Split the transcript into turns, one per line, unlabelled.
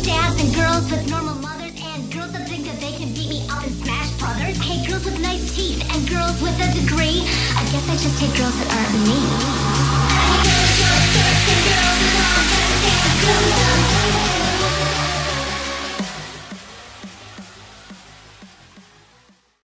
dads and girls with normal mothers and girls that think that they can beat me up and smash brothers. Hate girls with nice teeth and girls with a degree. I guess I just hate girls that aren't me.